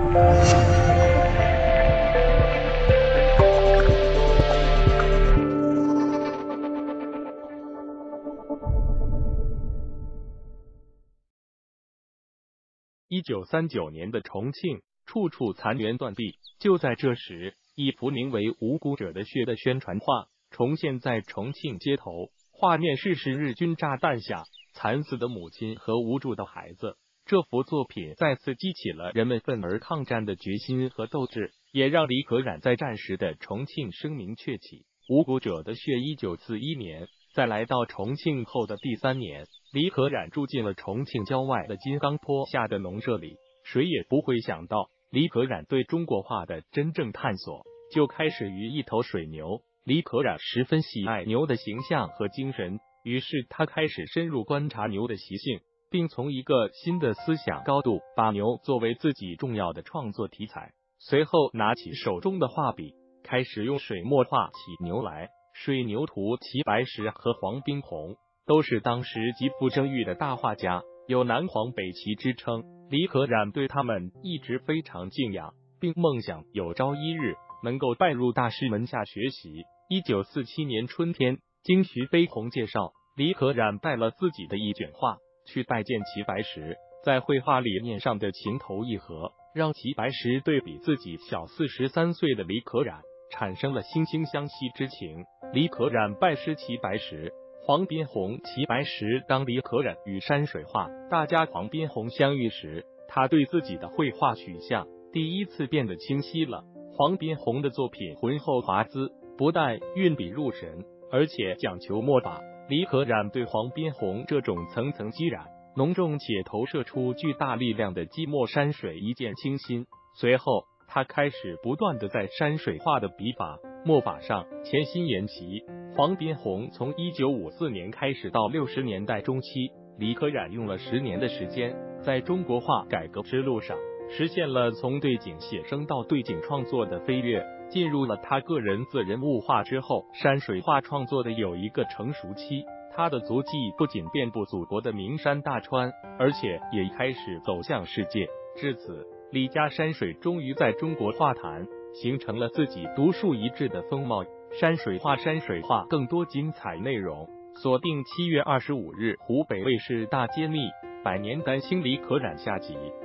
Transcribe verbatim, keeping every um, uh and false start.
一九三九年的重庆，处处残垣断壁。就在这时，一幅名为《无辜者的血》的宣传画重现在重庆街头，画面是是日军炸弹下惨死的母亲和无助的孩子。这幅作品再次激起了人们奋而抗战的决心和斗志，也让李可染在战时的重庆声名鹊起。《无辜者的血》一九四一年，在来到重庆后的第三年，李可染住进了重庆郊外的金刚坡下的农舍里。谁也不会想到，李可染对中国画的真正探索就开始于一头水牛。李可染十分喜爱牛的形象和精神，于是他开始深入观察牛的习性，并从一个新的思想高度把牛作为自己重要的创作题材。随后拿起手中的画笔，开始用水墨画起牛来。水牛图齐白石和黄宾虹都是当时极富声誉的大画家，有南黄北齐之称。李可染对他们一直非常敬仰，并梦想有朝一日能够拜入大师门下学习。一九四七年春天，经徐悲鸿介绍，李可染带了自己的一卷画去拜见齐白石，在绘画理念上的情投意合，让齐白石对比自己小四十三岁的李可染产生了惺惺相惜之情。李可染拜师齐白石、黄宾虹。齐白石当李可染与山水画大家黄宾虹相遇时，他对自己的绘画取向第一次变得清晰了。黄宾虹的作品浑厚华滋，不但运笔入神，而且讲求墨法。李可染对黄宾虹这种层层积染、浓重且投射出巨大力量的寂寞山水一见倾心。随后他开始不断的在山水画的笔法、墨法上潜心研习。黄宾虹从一九五四年开始到六十年代中期，李可染用了十年的时间，在中国画改革之路上实现了从对景写生到对景创作的飞跃。进入了他个人自人物画之后，山水画创作的有一个成熟期。他的足迹不仅遍布祖国的名山大川，而且也开始走向世界。至此，李家山水终于在中国画坛形成了自己独树一帜的风貌。山水画山水画更多精彩内容，锁定七月二十五日湖北卫视大揭秘百年丹星李可染下集。